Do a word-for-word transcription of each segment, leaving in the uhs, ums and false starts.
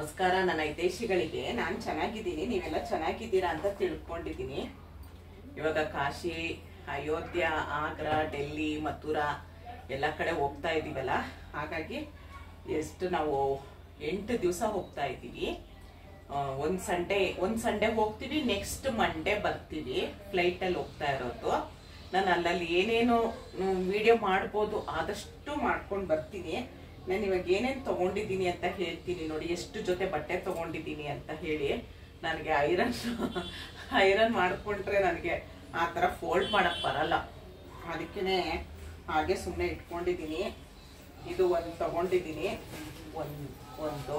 ನಮಸ್ಕಾರ ನನ್ನ ಹಿತೈಷಿಗಳಿಗೆ. ನಾನು ಚೆನ್ನಾಗಿದ್ದೀನಿ, ನೀವೆಲ್ಲ ಚೆನ್ನಾಗಿದ್ದೀರಾ ಅಂತ ತಿಳ್ಕೊಂಡಿದ್ದೀನಿ. ಇವಾಗ ಕಾಶಿ, ಅಯೋಧ್ಯ, ಆಗ್ರಾ, ಡೆಲ್ಲಿ, ಮಥುರಾ ಎಲ್ಲ ಕಡೆ ಹೋಗ್ತಾ ಇದ್ದೀವಲ್ಲ, ಹಾಗಾಗಿ ಎಷ್ಟು ನಾವು ಎಂಟು ದಿವಸ ಹೋಗ್ತಾ ಇದ್ದೀವಿ. ಒಂದು ಸಂಡೇ ಒಂದು ಸಂಡೇ ಹೋಗ್ತೀವಿ, ನೆಕ್ಸ್ಟ್ ಮಂಡೇ ಬರ್ತೀವಿ. ಫ್ಲೈಟಲ್ಲಿ ಹೋಗ್ತಾ ಇರೋದು. ನಾನು ಅಲ್ಲಲ್ಲಿ ಏನೇನು ವಿಡಿಯೋ ಮಾಡ್ಬೋದು ಆದಷ್ಟು ಮಾಡ್ಕೊಂಡು ಬರ್ತೀನಿ. ನಾನು ಇವಾಗ ಏನೇನು ತೊಗೊಂಡಿದ್ದೀನಿ ಅಂತ ಹೇಳ್ತೀನಿ ನೋಡಿ. ಎಷ್ಟು ಜೊತೆ ಬಟ್ಟೆ ತೊಗೊಂಡಿದ್ದೀನಿ ಅಂತ ಹೇಳಿ. ನನಗೆ ಐರನ್ ಐರನ್ ಮಾಡಿಕೊಂಡ್ರೆ ನನಗೆ ಆ ಥರ ಫೋಲ್ಡ್ ಮಾಡೋಕ್ಕೆ ಬರಲ್ಲ, ಅದಕ್ಕೇ ಹಾಗೆ ಸುಮ್ಮನೆ ಇಟ್ಕೊಂಡಿದ್ದೀನಿ. ಇದು ಒಂದು ತೊಗೊಂಡಿದ್ದೀನಿ, ಒಂದು ಒಂದು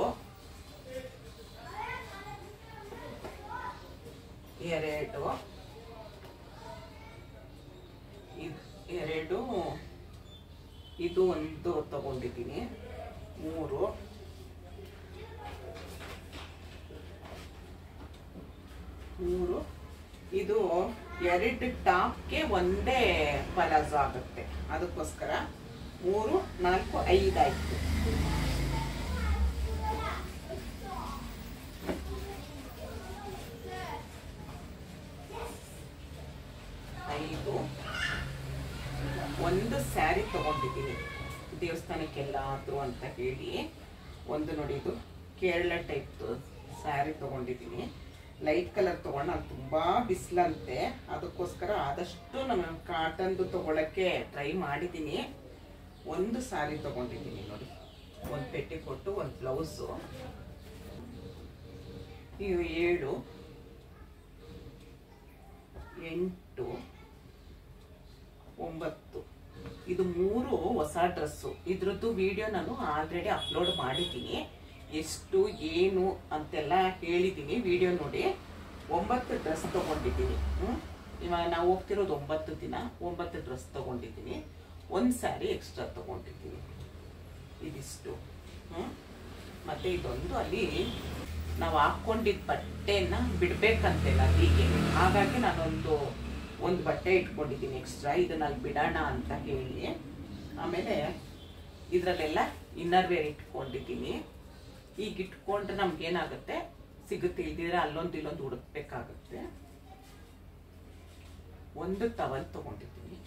ಎರಡು ಎರಡು ಇದು ಒಂದು ತಗೊಂಡಿದ್ದೀನಿ, ಮೂರು ಮೂರು ಇದು ಎರಡು ಟಾಪ್ಗೆ ಒಂದೇ ಪಲಾಜೋ ಆಗುತ್ತೆ, ಅದಕ್ಕೋಸ್ಕರ ಮೂರು ನಾಲ್ಕು ಐದಾಯ್ತು. ಐದು ಒಂದು ಸ್ಯಾರಿ ತಗೊಂಡಿದ್ದೀನಿ ದೇವಸ್ಥಾನಕ್ಕೆಲ್ಲಾದ್ರು ಅಂತ ಹೇಳಿ. ಒಂದು ನೋಡಿ, ಇದು ಕೇರಳ ಟೈಪ್ ಸ್ಯಾರಿ ತಗೊಂಡಿದ್ದೀನಿ. ಲೈಟ್ ಕಲರ್ ತಗೊಂಡು ನಾನು ತುಂಬ ಬಿಸಿಲಂತೆ, ಅದಕ್ಕೋಸ್ಕರ ಆದಷ್ಟು ನಮ್ಮ ಕಾಟನ್ದು ತಗೊಳಕ್ಕೆ ಟ್ರೈ ಮಾಡಿದ್ದೀನಿ. ಒಂದು ಸ್ಯಾರಿ ತಗೊಂಡಿದ್ದೀನಿ ನೋಡಿ, ಒಂದು ಪೆಟ್ಟಿ ಕೊಟ್ಟು ಒಂದು ಬ್ಲೌಸು. ಇವು ಏಳು ಎಂಟು ಒಂಬತ್ತು, ಇದು ಮೂರು ಹೊಸ ಡ್ರೆಸ್ಸು. ಇದ್ರದ್ದು ವಿಡಿಯೋ ನಾನು ಆಲ್ರೆಡಿ ಅಪ್ಲೋಡ್ ಮಾಡಿದ್ದೀನಿ, ಎಷ್ಟು ಏನು ಅಂತೆಲ್ಲ ಹೇಳಿದ್ದೀನಿ, ವಿಡಿಯೋ ನೋಡಿ. ಒಂಬತ್ತು ಡ್ರೆಸ್ ತೊಗೊಂಡಿದ್ದೀನಿ. ಹ್ಞೂ ಇವಾಗ ನಾವು ಹೋಗ್ತಿರೋದು ಒಂಬತ್ತು ದಿನ. ಒಂಬತ್ತು ಡ್ರೆಸ್ ತೊಗೊಂಡಿದ್ದೀನಿ, ಒಂದು ಸ್ಯಾರಿ ಎಕ್ಸ್ಟ್ರಾ ತೊಗೊಂಡಿದ್ದೀನಿ. ಇದಿಷ್ಟು. ಹ್ಞೂ ಮತ್ತು ಇದೊಂದು ಅಲ್ಲಿ ನಾವು ಹಾಕ್ಕೊಂಡಿದ್ದ ಬಟ್ಟೆನ ಬಿಡಬೇಕಂತೆ ನದಿಗೆ, ಹಾಗಾಗಿ ನಾನೊಂದು ಒಂದು ಬಟ್ಟೆ ಇಟ್ಕೊಂಡಿದ್ದೀನಿ ಎಕ್ಸ್ಟ್ರಾ, ಇದನ್ನ ಅಲ್ಲಿ ಬಿಡೋಣ ಅಂತ ಹೇಳಿ. ಆಮೇಲೆ ಇದರಲ್ಲೆಲ್ಲ ಇನ್ನರ್ ವೇರ್ ಇಟ್ಕೊಂಡಿದ್ದೀನಿ. ಈಗ ಇಟ್ಕೊಂಡ್ರೆ ನಮ್ಗೇನಾಗುತ್ತೆ, ಸಿಗುತ್ತೆ, ಇಲ್ದಿದ್ರೆ ಅಲ್ಲೊಂದು ಇಲ್ಲೊಂದು ಹುಡುಕ್ಬೇಕಾಗುತ್ತೆ. ಒಂದು ಟವಲ್ ತಗೊಂಡಿದ್ದೀನಿ,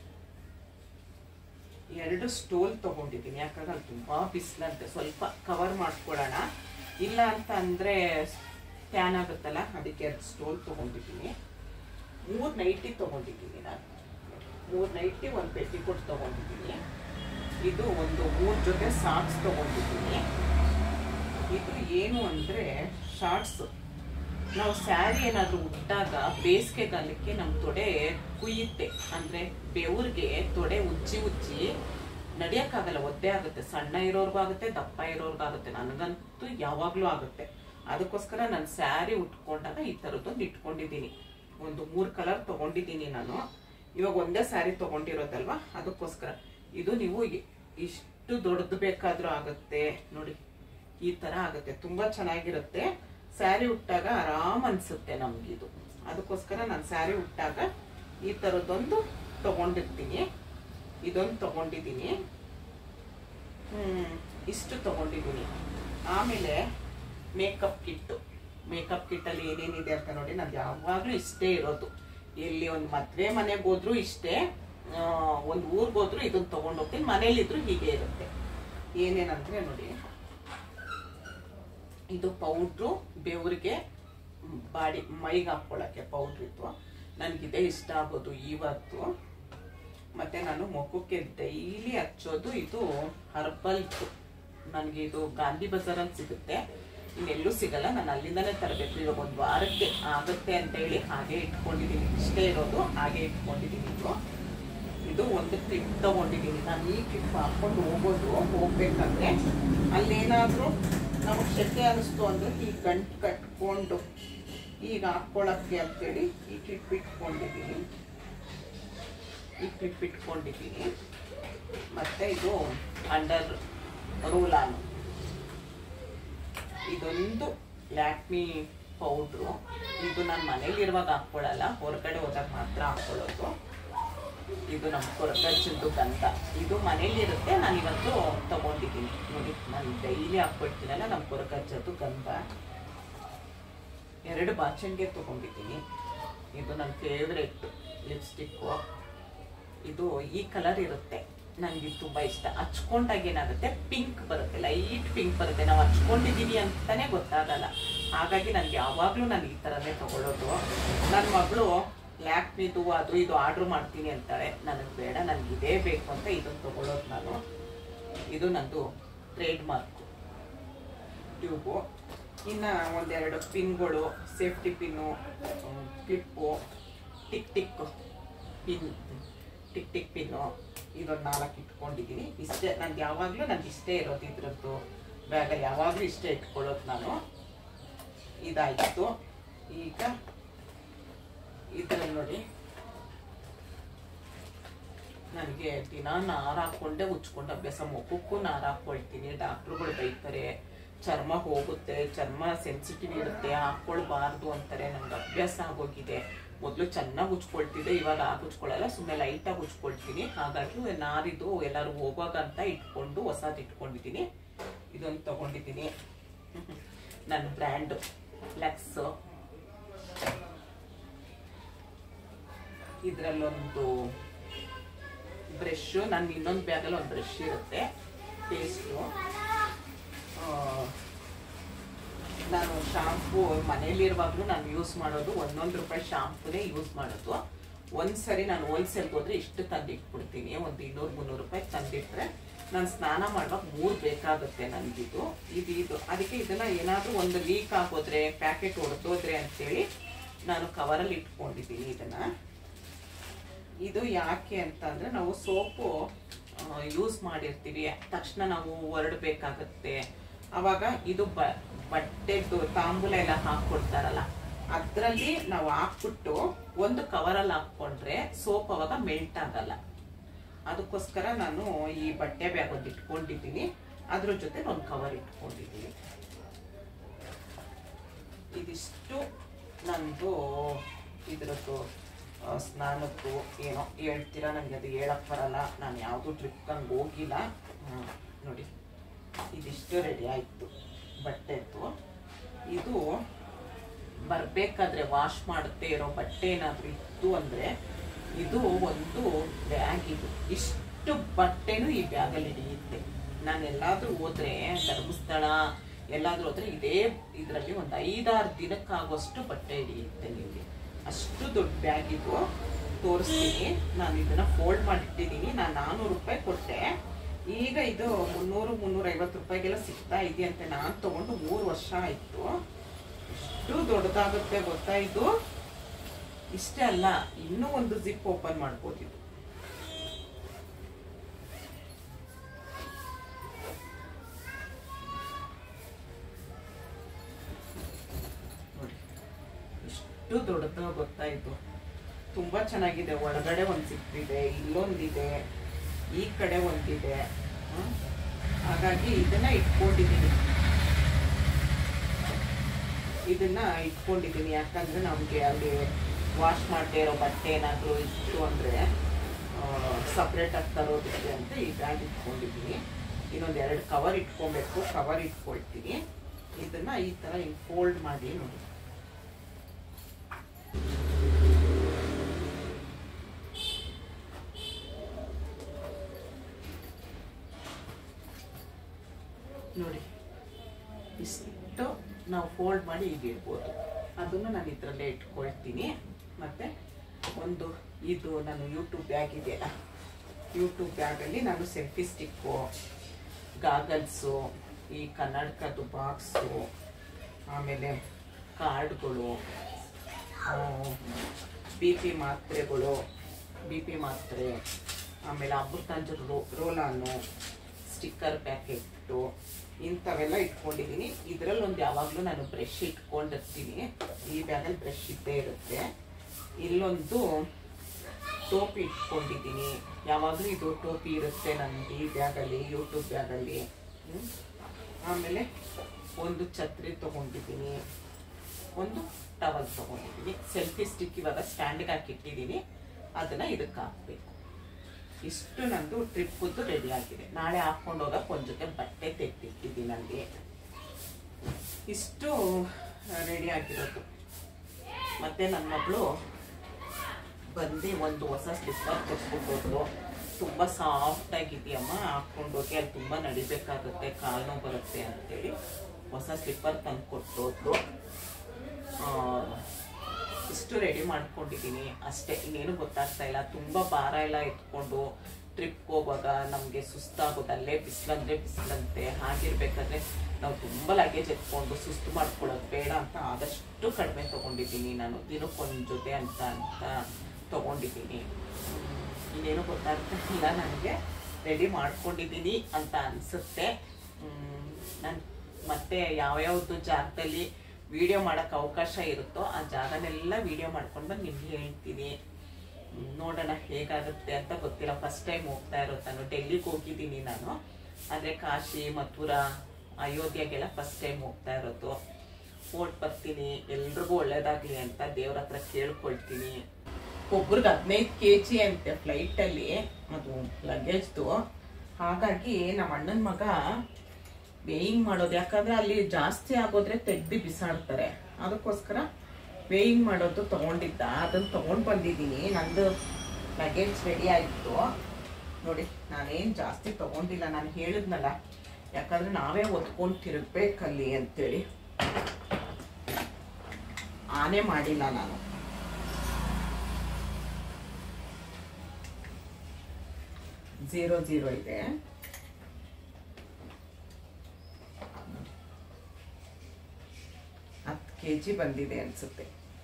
ಎರಡು ಸ್ಟೋಲ್ ತಗೊಂಡಿದ್ದೀನಿ. ಯಾಕಂದ್ರೆ ಅಲ್ಲಿ ತುಂಬ ಬಿಸಿಲಂತೆ, ಸ್ವಲ್ಪ ಕವರ್ ಮಾಡ್ಕೊಳ್ಳೋಣ, ಇಲ್ಲ ಅಂತ ಅಂದರೆ ಟ್ಯಾನ್ ಆಗುತ್ತಲ್ಲ, ಅದಕ್ಕೆ ಎರಡು ಸ್ಟೋಲ್ ತಗೊಂಡಿದ್ದೀನಿ. ಮೂರು ನೈಟಿ ತೊಗೊಂಡಿದ್ದೀನಿ ನಾನು, ಮೂರು ನೈಟಿ ಒಂದು ಪೆಟ್ಟಿಕೋಟ್ ತೊಗೊಂಡಿದ್ದೀನಿ. ಇದು ಒಂದು ಮೂರು ಜೊತೆ ಸಾಕ್ಸ್ ತೊಗೊಂಡಿದ್ದೀನಿ. ಇದು ಏನು ಅಂದರೆ ಶಾರ್ಟ್ಸು. ನಾವು ಸ್ಯಾರಿ ಏನಾದರೂ ಉಟ್ಟಾಗ ಬೇಸಿಗೆಗಾಲಕ್ಕೆ ನಮ್ಮ ತೊಡೆ ಕುಯ್ಯುತ್ತೆ, ಅಂದರೆ ಬೆವ್ರಿಗೆ ತೊಡೆ ಉಜ್ಜಿ ಉಜ್ಜಿ ನಡೆಯೋಕ್ಕಾಗಲ್ಲ, ಒದ್ದೆ ಆಗುತ್ತೆ. ಸಣ್ಣ ಇರೋರ್ಗೂ ಆಗುತ್ತೆ, ದಪ್ಪ ಇರೋರ್ಗೂ ಆಗುತ್ತೆ, ನನಗಂತೂ ಯಾವಾಗಲೂ ಆಗುತ್ತೆ. ಅದಕ್ಕೋಸ್ಕರ ನಾನು ಸ್ಯಾರಿ ಉಟ್ಕೊಂಡಾಗ ಈ ಥರದ್ದೊಂದು ಇಟ್ಕೊಂಡಿದ್ದೀನಿ. ಒಂದು ಮೂರು ಕಲರ್ ತೊಗೊಂಡಿದ್ದೀನಿ ನಾನು. ಇವಾಗ ಒಂದೇ ಸ್ಯಾರಿ ತೊಗೊಂಡಿರೋದಲ್ವ, ಅದಕ್ಕೋಸ್ಕರ. ಇದು ನೀವು ಇಷ್ಟು ದೊಡ್ಡದು ಬೇಕಾದರೂ ಆಗುತ್ತೆ ನೋಡಿ, ಈ ಥರ ಆಗುತ್ತೆ, ತುಂಬ ಚೆನ್ನಾಗಿರುತ್ತೆ. ಸ್ಯಾರಿ ಉಟ್ಟಾಗ ಆರಾಮ್ ಅನಿಸುತ್ತೆ ನಮಗಿದು. ಅದಕ್ಕೋಸ್ಕರ ನಾನು ಸ್ಯಾರಿ ಉಟ್ಟಾಗ ಈ ಥರದ್ದೊಂದು ತೊಗೊಂಡಿರ್ತೀನಿ. ಇದೊಂದು ತೊಗೊಂಡಿದ್ದೀನಿ, ಹ್ಞೂ ಇಷ್ಟು ತೊಗೊಂಡಿದ್ದೀನಿ. ಆಮೇಲೆ ಮೇಕಪ್ ಕಿಟ್ಟು. ಮೇಕಪ್ ಕಿಟ್ಟಲ್ಲಿ ಏನೇನಿದೆ ಅಂತ ನೋಡಿ, ನಾನು ಯಾವಾಗಲೂ ಇಷ್ಟೇ ಇರೋದು. ಎಲ್ಲಿ ಒಂದು ಮದುವೆ ಮನೆಗೆ ಹೋದ್ರೂ ಇಷ್ಟೇ, ಒಂದು ಊರಿಗೆ ಹೋದ್ರೂ ಇದನ್ನು ತೊಗೊಂಡು ಹೋಗ್ತೀನಿ, ಮನೇಲಿದ್ರು ಹೀಗೆ ಇರುತ್ತೆ. ಏನೇನಂದರೆ ನೋಡಿ, ಇದು ಪೌಡ್ರು, ಬೆವರಿಗೆ ಬಾಡಿ ಮೈಗೆ ಹಾಕ್ಕೊಳ್ಳೋಕ್ಕೆ ಪೌಡ್ರ್ ಇತ್ತು. ನನಗಿದೆ ಇಷ್ಟ ಆಗೋದು ಇವತ್ತು. ಮತ್ತು ನಾನು ಮುಖಕ್ಕೆ ಡೈಲಿ ಹಚ್ಚೋದು ಇದು ಹರ್ಬಲ್ದು. ನನಗೆ ಇದು ಗಾಂಧಿ ಬಜಾರಲ್ಲಿ ಸಿಗುತ್ತೆ, ಇನ್ನೆಲ್ಲೂ ಸಿಗಲ್ಲ, ನಾನು ಅಲ್ಲಿಂದನೇ ತರಬೇಕು. ಇವಾಗ ಒಂದು ವಾರಕ್ಕೆ ಆಗುತ್ತೆ ಅಂತೇಳಿ ಹಾಗೆ ಇಟ್ಕೊಂಡಿದ್ದೀನಿ, ಇಷ್ಟೇ ಇರೋದು, ಹಾಗೆ ಇಟ್ಕೊಂಡಿದ್ದೀನಿ. ಇದು ಇದು ಒಂದು ಕ್ಲಿಪ್ ತೊಗೊಂಡಿದ್ದೀನಿ. ನಾನು ಈ ಕ್ಲಿಪ್ ಹಾಕ್ಕೊಂಡು ಹೋಗೋದು, ಹೋಗ್ಬೇಕಂದ್ರೆ ಅಲ್ಲೇನಾದರೂ ನಮಗೆ ಶೆಕೆ ಅನ್ನಿಸ್ತು ಅಂದರೆ ಈ ಗಂಟು ಕಟ್ಕೊಂಡು ಈಗ ಹಾಕ್ಕೊಳ್ಳೋಕ್ಕೆ ಅಂತೇಳಿ ಈ ಕ್ಲಿಪ್ ಇಟ್ಕೊಂಡಿದ್ದೀನಿ. ಈ ಕ್ಲಿಪ್ ಇಟ್ಕೊಂಡಿದ್ದೀನಿ. ಮತ್ತು ಇದು ಅಂಡರ್ ರೂಲಾನು. ಇದೊಂದು ಲ್ಯಾಕ್ಮಿ ಪೌಡ್ರು. ಇದು ನಾನು ಮನೇಲಿರುವಾಗ ಹಾಕ್ಕೊಳ್ಳಲ್ಲ, ಹೊರಗಡೆ ಹೋದಾಗ ಮಾತ್ರ ಹಾಕ್ಕೊಳ್ಳೋದು. ಇದು ನಮ್ಮ ಕೊರಕಜ್ಜದ್ದು ಗಂಧ. ಇದು ಮನೇಲಿ ಇರುತ್ತೆ, ನಾನು ಇವತ್ತು ತಗೊಂಡಿದ್ದೀನಿ ನೋಡಿ. ನಾನು ಡೈಲಿ ಹಾಕ್ಕೊಳ್ತೀನಲ್ಲ ನಮ್ಮ ಕೊರಕಜ್ಜದ್ದು ಗಂಧ. ಎರಡು ಬಾಚಣಿಗೆ ತಗೊಂಡಿದ್ದೀನಿ. ಇದು ನನ್ನ ಫೇವ್ರೆಟ್ ಲಿಪ್ಸ್ಟಿಕ್ಕು. ಇದು ಈ ಕಲರ್ ಇರುತ್ತೆ, ನನಗೆ ತುಂಬ ಇಷ್ಟ. ಹಚ್ಕೊಂಡಾಗ ಏನಾಗುತ್ತೆ, ಪಿಂಕ್ ಬರುತ್ತೆ, ಲೈಟ್ ಪಿಂಕ್ ಬರುತ್ತೆ. ನಾವು ಹಚ್ಕೊಂಡಿದ್ದೀವಿ ಅಂತಲೇ ಗೊತ್ತಾಗಲ್ಲ. ಹಾಗಾಗಿ ನನಗೆ ಯಾವಾಗಲೂ ನಾನು ಈ ಥರನೇ ತಗೊಳ್ಳೋದು. ನನ್ನ ಮಗಳು ಲ್ಯಾಕ್ಮಿದು ಅದು ಇದು ಆರ್ಡ್ರ್ ಮಾಡ್ತೀನಿ ಅಂತಾಳೆ. ನನಗೆ ಬೇಡ, ನನಗೆ ಇದೇ ಬೇಕು ಅಂತ ಇದನ್ನು ತಗೊಳ್ಳೋದು ನಾನು. ಇದು ನಂದು ಟ್ರೇಡ್ ಮಾರ್ಕು ಟ್ಯೂಬು. ಇನ್ನು ಒಂದೆರಡು ಪಿನ್ಗಳು, safety pin, clip, tick tick pin, tick tick pin, ಇದೊಂದು ನಾಲ್ಕು ಇಟ್ಕೊಂಡಿದ್ದೀನಿ. ಇಷ್ಟೇ ನನಗೆ ಯಾವಾಗಲೂ ನನಗೆ ಇಷ್ಟೇ ಇರೋದು. ಇದ್ರದ್ದು ಬ್ಯಾಗಲ್ಲಿ ಯಾವಾಗಲೂ ಇಷ್ಟೇ ಇಟ್ಕೊಳ್ಳೋದು ನಾನು. ಇದಾಯಿತು. ಈಗ ಇದರಲ್ಲಿ ನೋಡಿ, ನನಗೆ ದಿನ ನಾರು ಹಾಕ್ಕೊಂಡೆ ಉಚ್ಕೊಂಡು ಅಭ್ಯಾಸ. ಮುಖಕ್ಕೂ ನಾರು ಹಾಕ್ಕೊಳ್ತೀನಿ. ಡಾಕ್ಟ್ರುಗಳು ಬೈತಾರೆ, ಚರ್ಮ ಹೋಗುತ್ತೆ, ಚರ್ಮ ಸೆನ್ಸಿಟಿವ್ ಇರುತ್ತೆ, ಹಾಕ್ಕೊಳ್ಬಾರ್ದು ಅಂತಾರೆ. ನನಗೆ ಅಭ್ಯಾಸ ಆಗೋಗಿದೆ. ಮೊದಲು ಚೆನ್ನಾಗಿ ಉಚ್ಕೊಳ್ತಿದ್ದೆ, ಇವಾಗ ಆಗ ಉಚ್ಕೊಳ್ಳಲ್ಲ, ಸುಮ್ಮನೆ ಲೈಟಾಗಿ ಉಚ್ಕೊಳ್ತೀನಿ. ಹಾಗಾಗಿ ನಾರಿದು ಎಲ್ಲರೂ ಹೋಗುವಾಗ ಅಂತ ಇಟ್ಕೊಂಡು ಹೊಸದು ಇಟ್ಕೊಂಡಿದ್ದೀನಿ. ಇದೊಂದು ತಗೊಂಡಿದ್ದೀನಿ, ನನ್ನ ಬ್ರ್ಯಾಂಡ್ ಫ್ಲೆಕ್ಸ್. ಇದರಲ್ಲೊಂದು ಬ್ರಷ್, ನನ್ನ ಇನ್ನೊಂದು ಬ್ಯಾಗಲ್ಲಿ ಒಂದು ಬ್ರಷ್ ಇರುತ್ತೆ, ಪೇಸ್ಟು. ನಾನು ಶಾಂಪೂ ಮನೇಲಿರುವಾಗಲೂ ನಾನು ಯೂಸ್ ಮಾಡೋದು ಒಂದೊಂದು ರೂಪಾಯಿ ಶಾಂಪೂನೇ ಯೂಸ್ ಮಾಡೋದು. ಒಂದ್ಸರಿ ನಾನು ಹೋಲ್ಸೇಲ್ಗೆ ಹೋದ್ರೆ ಇಷ್ಟು ತಂದಿಟ್ಬಿಡ್ತೀನಿ. ಒಂದು ಇನ್ನೂರು ಮುನ್ನೂರು ರೂಪಾಯಿ ತಂದಿಟ್ರೆ ನಾನು ಸ್ನಾನ ಮಾಡುವಾಗ ಮೂರು ಬೇಕಾಗುತ್ತೆ ನನಗಿದು. ಇದು ಇದು ಅದಕ್ಕೆ ಇದನ್ನ ಏನಾದರೂ ಒಂದು ಲೀಕ್ ಆಗೋದ್ರೆ, ಪ್ಯಾಕೆಟ್ ಹೊಡೆದೋದ್ರೆ ಅಂತೇಳಿ ನಾನು ಕವರಲ್ಲಿ ಇಟ್ಕೊಂಡಿದ್ದೀನಿ ಇದನ್ನ. ಇದು ಯಾಕೆ ಅಂತಂದ್ರೆ, ನಾವು ಸೋಪು ಯೂಸ್ ಮಾಡಿರ್ತೀವಿ, ತಕ್ಷಣ ನಾವು ಹೊರಡಬೇಕಾಗತ್ತೆ. ಅವಾಗ ಇದು ಬ ಬಟ್ಟೆದು ತಾಂಬೂಲ ಎಲ್ಲ ಹಾಕ್ಕೊಡ್ತಾರಲ್ಲ, ಅದರಲ್ಲಿ ನಾವು ಹಾಕ್ಬಿಟ್ಟು ಒಂದು ಕವರಲ್ಲಿ ಹಾಕ್ಕೊಂಡ್ರೆ ಸೋಪ್ ಅವಾಗ ಮೆಲ್ಟ್ ಆಗಲ್ಲ. ಅದಕ್ಕೋಸ್ಕರ ನಾನು ಈ ಬಟ್ಟೆ ಬ್ಯಾಗ್ ಒಂದು ಇಟ್ಕೊಂಡಿದ್ದೀನಿ, ಅದ್ರ ಜೊತೆ ಒಂದು ಕವರ್ ಇಟ್ಕೊಂಡಿದ್ದೀನಿ. ಇದಿಷ್ಟು ನಂದು ಇದ್ರದ್ದು ಸ್ನಾನದ್ದು. ಏನೋ ಹೇಳ್ತೀರಾ, ನನಗೆ ಅದು ಹೇಳಕ್ ಬರಲ್ಲ, ನಾನು ಯಾವುದು ಟ್ರಿಪ್ಗಂಗೆ ಹೋಗಿಲ್ಲ. ನೋಡಿ, ಇದಿಷ್ಟು ರೆಡಿ ಆಯಿತು ಬಟ್ಟೆದ್ದು. ಇದು ಬರಬೇಕಾದ್ರೆ ವಾಶ್ ಮಾಡುತ್ತೆ ಇರೋ ಬಟ್ಟೆ ಏನಾದರೂ ಇತ್ತು ಅಂದರೆ ಇದು ಒಂದು ಬ್ಯಾಗ್. ಇದು ಇಷ್ಟು ಬಟ್ಟೆನೂ ಈ ಬ್ಯಾಗಲ್ಲಿ ಹಿಡಿಯುತ್ತೆ. ನಾನು ಎಲ್ಲಾದರೂ ಹೋದ್ರೆ, ಧರ್ಮಸ್ಥಳ ಎಲ್ಲಾದರೂ ಹೋದ್ರೆ ಇದೇ ಇದರಲ್ಲಿ ಒಂದು ಐದಾರು ದಿನಕ್ಕಾಗುವಷ್ಟು ಬಟ್ಟೆ ಹಿಡಿಯುತ್ತೆ ನಿಮಗೆ. ಅಷ್ಟು ದೊಡ್ಡ ಬ್ಯಾಗ್ ಇದು. ತೋರಿಸ್ತೀನಿ. ನಾನು ಇದನ್ನ ಫೋಲ್ಡ್ ಮಾಡಿಟ್ಟಿದ್ದೀನಿ. ನಾನು ನಾನ್ನೂರು ರೂಪಾಯಿ ಕೊಟ್ಟೆ. ಈಗ ಇದು ಮುನ್ನೂರು ಮುನ್ನೂರೈವತ್ತು ರೂಪಾಯಿಗೆಲ್ಲ ಸಿಗ್ತಾ ಇದೆಯಂತೆ. ನಾನು ತಗೊಂಡು ಮೂರು ವರ್ಷ ಆಯಿತು. ಎಷ್ಟು ದೊಡ್ಡದಾಗುತ್ತೆ ಗೊತ್ತಾ ಇದು. ಇಷ್ಟೇ ಅಲ್ಲ, ಇನ್ನೂ ಒಂದು ಜಿಪ್ ಓಪನ್ ಮಾಡ್ಬೋದು ಇದು. ನೋಡಿ, ಎಷ್ಟು ದೊಡ್ಡದ ಗೊತ್ತಾ ಇದು. ತುಂಬಾ ಚೆನ್ನಾಗಿದೆ. ಒಳಗಡೆ ಒಂದು ಜಿಪ್ ಇದೆ, ಇಲ್ಲೊಂದಿದೆ, ಈ ಕಡೆ ಒಂದಿದೆ. ಹಾಗಾಗಿ ಇದನ್ನ ಇಟ್ಕೊಂಡಿದ್ದೀನಿ ಇದನ್ನ ಇಟ್ಕೊಂಡಿದ್ದೀನಿ ಯಾಕಂದ್ರೆ ನಮಗೆ ಅಲ್ಲಿ ವಾಶ್ ಮಾಡದೇ ಇರೋ ಬಟ್ಟೆ ಏನಾದರೂ ಇತ್ತು ಅಂದರೆ ಸಪ್ರೇಟ್ ಆಗಿ ತರೋದಕ್ಕೆ ಅಂತ ಈ ಬ್ಯಾಗ್ ಇಟ್ಕೊಂಡಿದ್ದೀನಿ. ಇನ್ನೊಂದು ಎರಡು ಕವರ್ ಇಟ್ಕೊಬೇಕು. ಕವರ್ ಇಟ್ಕೊಳ್ತೀನಿ. ಇದನ್ನ ಈ ಥರ ಹಿಂಗೆ ಫೋಲ್ಡ್ ಮಾಡಿ ನೋಡಿ. ನೋಡಿ, ಇಷ್ಟು ನಾವು ಫೋಲ್ಡ್ ಮಾಡಿ ಈಗ ಇಡ್ಬೋದು. ಅದನ್ನು ನಾನು ಇದರಲ್ಲೇ ಇಟ್ಕೊಳ್ತೀನಿ. ಮತ್ತು ಒಂದು ಇದು ನಾನು ಯೂಟ್ಯೂಬ್ ಬ್ಯಾಗ್ ಇದೆಯಲ್ಲ, ಯೂಟ್ಯೂಬ್ ಬ್ಯಾಗಲ್ಲಿ ನಾನು ಸೆಲ್ಫಿ ಸ್ಟಿಕ್ಕು, ಗಾಗಲ್ಸು, ಈ ಕನ್ನಡಕದ್ದು ಬಾಕ್ಸು, ಆಮೇಲೆ ಕಾರ್ಡ್ಗಳು, ಬಿ ಪಿ ಮಾತ್ರೆಗಳು, ಬಿ ಪಿ ಮಾತ್ರೆ, ಆಮೇಲೆ ಅಮೃತಾಂಜನ್ ರೋ ರೋಲಾನು, ಸ್ಟಿಕ್ಕರ್ ಪ್ಯಾಕೆಟ್ಟು, ಇಂಥವೆಲ್ಲ ಇಟ್ಕೊಂಡಿದ್ದೀನಿ. ಇದರಲ್ಲಿ ಒಂದು ಯಾವಾಗಲೂ ನಾನು ಬ್ರಷ್ ಇಟ್ಕೊಂಡಿರ್ತೀನಿ. ಈ ಬ್ಯಾಗಲ್ಲಿ ಬ್ರಷ್ ಇದ್ದೇ ಇರುತ್ತೆ. ಇಲ್ಲೊಂದು ಟೋಪಿ ಇಟ್ಕೊಂಡಿದ್ದೀನಿ. ಯಾವಾಗಲೂ ಇದು ಟೋಪಿ ಇರುತ್ತೆ ನನಗೆ ಈ ಬ್ಯಾಗಲ್ಲಿ, ಯೂಟ್ಯೂಬ್ ಬ್ಯಾಗಲ್ಲಿ. ಆಮೇಲೆ ಒಂದು ಛತ್ರಿ ತೊಗೊಂಡಿದ್ದೀನಿ, ಒಂದು ಟವಲ್ ತೊಗೊಂಡಿದ್ದೀನಿ. ಸೆಲ್ಫಿ ಸ್ಟಿಕ್ ಇವಾಗ ಸ್ಟ್ಯಾಂಡಿಗೆ ಹಾಕಿಟ್ಟಿದ್ದೀನಿ, ಅದನ್ನು ಇದಕ್ಕೆ ಹಾಕಬೇಕು. ಇಷ್ಟು ನಂದು ಟ್ರಿಪ್ಪದ್ದು ರೆಡಿ ಆಗಿದೆ. ನಾಳೆ ಹಾಕ್ಕೊಂಡು ಹೋಗಕ್ಕೆ ಒಂದು ಜೊತೆ ಬಟ್ಟೆ ತೆಗೆದಿಟ್ಟಿದ್ದೀನಿ ಅಲ್ಲಿ. ಇಷ್ಟು ರೆಡಿ ಆಗಿರೋದು. ಮತ್ತು ನನ್ನ ಮಗಳು ಬಂದು ಒಂದು ಹೊಸ ಸ್ಲಿಪ್ಪರ್ ಕೊಟ್ಬಿಟ್ಟು ತುಂಬ ಸಾಫ್ಟಾಗಿದೆಯಮ್ಮ, ಹಾಕ್ಕೊಂಡೋಗಿ ಅಲ್ಲಿ ತುಂಬ ನಡಿಬೇಕಾಗುತ್ತೆ, ಕಾಲು ನೋವು ಬರುತ್ತೆ ಅಂತೇಳಿ ಹೊಸ ಸ್ಲಿಪ್ಪರ್ ತಂದು ಕೊಟ್ಟೋದ್ರು. ಇಷ್ಟು ರೆಡಿ ಮಾಡ್ಕೊಂಡಿದ್ದೀನಿ ಅಷ್ಟೇ, ಇನ್ನೇನು ಗೊತ್ತಾಗ್ತಾ ಇಲ್ಲ. ತುಂಬ ಭಾರ ಎಲ್ಲ ಎತ್ಕೊಂಡು ಟ್ರಿಪ್ಗೆ ಹೋಗುವಾಗ ನಮಗೆ ಸುಸ್ತಾಗೋದು, ಅಲ್ಲೇ ಬಿಸಿಲಂದ್ರೆ ಬಿಸಿಲಂತೆ. ಹಾಗಿರ್ಬೇಕಾದ್ರೆ ನಾವು ತುಂಬ ಲಗೇಜ್ ಎತ್ಕೊಂಡು ಸುಸ್ತು ಮಾಡ್ಕೊಳ್ಳೋದು ಬೇಡ ಅಂತ ಆದಷ್ಟು ಕಡಿಮೆ ತೊಗೊಂಡಿದ್ದೀನಿ ನಾನು. ದಿನಕ್ಕೊಂದು ಜೊತೆ ಅಂತ ಅಂತ ತೊಗೊಂಡಿದ್ದೀನಿ. ಇನ್ನೇನು ಗೊತ್ತಾಗ್ತಾ ಇಲ್ಲ ನನಗೆ. ರೆಡಿ ಮಾಡ್ಕೊಂಡಿದ್ದೀನಿ ಅಂತ ಅನಿಸುತ್ತೆ. ನಾನು ಮತ್ತೆ ಯಾವ್ಯಾವ್ದು ಜಾಗದಲ್ಲಿ ವಿಡಿಯೋ ಮಾಡೋಕ್ಕೆ ಅವಕಾಶ ಇರುತ್ತೋ ಆ ಜಾಗನೆಲ್ಲ ವಿಡಿಯೋ ಮಾಡ್ಕೊಂಡು ಬಂದು ನಿಮ್ಗೆ ಹೇಳ್ತೀನಿ. ನೋಡೋಣ ಹೇಗಾಗುತ್ತೆ ಅಂತ ಗೊತ್ತಿಲ್ಲ. ಫಸ್ಟ್ ಟೈಮ್ ಹೋಗ್ತಾ ಇರೋದು ನಾನು. ಡೆಲ್ಲಿಗೆ ಹೋಗಿದ್ದೀನಿ ನಾನು, ಆದರೆ ಕಾಶಿ ಮಥುರಾ ಅಯೋಧ್ಯೆಗೆಲ್ಲ ಫಸ್ಟ್ ಟೈಮ್ ಹೋಗ್ತಾ ಇರೋದು. ಹೋಗಿ ಬರ್ತೀನಿ, ಎಲ್ರಿಗೂ ಒಳ್ಳೇದಾಗಲಿ ಅಂತ ದೇವ್ರ ಹತ್ರ ಕೇಳ್ಕೊಳ್ತೀನಿ. ಒಬ್ರಿಗೆ ಹದಿನೈದು ಕೆ ಜಿ ಅಂತೆ ಫ್ಲೈಟಲ್ಲಿ ಅದು ಲಗೇಜ್ದು. ಹಾಗಾಗಿ ನಮ್ಮ ಅಣ್ಣನ ಮಗ ವೇಯಿಂಗ್ ಮಾಡೋದು, ಯಾಕಂದ್ರೆ ಅಲ್ಲಿ ಜಾಸ್ತಿ ಆಗೋದ್ರೆ ತೆಗ್ದು ಬಿಸಾಡ್ತಾರೆ. ಅದಕ್ಕೋಸ್ಕರ ವೇಯಿಂಗ್ ಮಾಡೋದು ತಗೊಂಡಿದ್ದ, ಅದನ್ನು ತಗೊಂಡು ಬಂದಿದ್ದೀನಿ. ನಂದು ಲಗೇಜ್ ರೆಡಿ ಆಯಿತು ನೋಡಿ. ನಾನೇನು ಜಾಸ್ತಿ ತಗೊಂಡಿಲ್ಲ, ನಾನು ಹೇಳಿದ್ನಲ್ಲ, ಯಾಕಂದ್ರೆ ನಾವೇ ಒತ್ಕೊಂಡು ತಿರುಗಬೇಕಲ್ಲಿ ಅಂತೇಳಿ ಆನೆ ಮಾಡಿಲ್ಲ ನಾನು. ಝೀರೋ ಝೀರೋ ಇದೆ. ಹತ್ತು ಕೆ ಜಿ ಬಂದಿದೆ ಅನ್ಸುತ್ತೆ.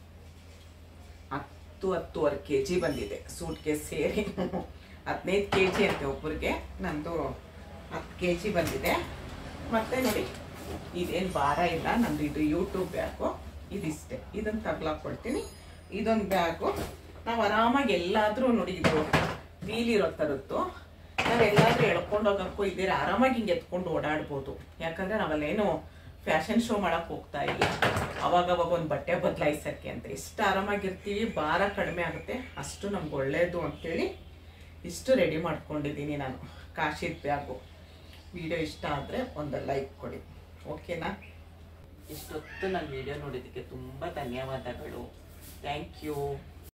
ಹತ್ತು ಹತ್ತುವರೆ ಕೆ ಜಿ ಬಂದಿದೆ ಸೂಟ್ಗೆ ಸೇರಿ. ಹದಿನೈದು ಕೆ ಜಿ ಅಂತೆ ಒಬ್ಬರಿಗೆ, ನಂದು ಹತ್ತು ಕೆ ಜಿ ಬಂದಿದೆ. ಮತ್ತೆ ನೋಡಿ, ಇದೇನು ಭಾರ ಇಲ್ಲ ನಂದು. ಇದು ಯೂಟ್ಯೂಬ್ ಬ್ಯಾಗು, ಇದಿಷ್ಟೇ. ಇದನ್ನು ತಗ್ಲಾಕೊಳ್ತೀನಿ. ಇದೊಂದು ಬ್ಯಾಗು ನಾವು ಆರಾಮಾಗಿ ಎಲ್ಲಾದರೂ ನೋಡಿ, ಇದು ವೀಲ್ ಇರೋ ಥರದ್ದು. ನಾವೆಲ್ಲಾದ್ರೂ ಎಳ್ಕೊಂಡು ಹೋಗಕ್ಕೂ ಇದ್ದೀರ ಆರಾಮಾಗಿ ಹಿಂಗೆ ಎತ್ಕೊಂಡು ಓಡಾಡ್ಬೋದು. ಯಾಕಂದರೆ ನಾವಲ್ಲೇನು ಫ್ಯಾಷನ್ ಶೋ ಮಾಡೋಕ್ಕೆ ಹೋಗ್ತಾ ಇಲ್ಲ, ಅವಾಗವಾಗ ಒಂದು ಬಟ್ಟೆ ಬದಲಾಯಿಸೋಕ್ಕೆ ಅಂತ. ಎಷ್ಟು ಆರಾಮಾಗಿರ್ತೀವಿ, ಭಾರ ಕಡಿಮೆ ಆಗುತ್ತೆ, ಅಷ್ಟು ನಮ್ಗೆ ಒಳ್ಳೆಯದು ಅಂಥೇಳಿ ಇಷ್ಟು ರೆಡಿ ಮಾಡ್ಕೊಂಡಿದ್ದೀನಿ ನಾನು. ಕಾಶಿದ ಬ್ಯಾಗು. ವಿಡಿಯೋ ಇಷ್ಟ ಆದರೆ ಒಂದು ಲೈಕ್ ಕೊಡಿ, ಓಕೆನಾ? ಇಷ್ಟೊತ್ತು ನನ್ನ ವಿಡಿಯೋ ನೋಡಿದ್ದಕ್ಕೆ ತುಂಬ ಧನ್ಯವಾದಗಳು. Thank you.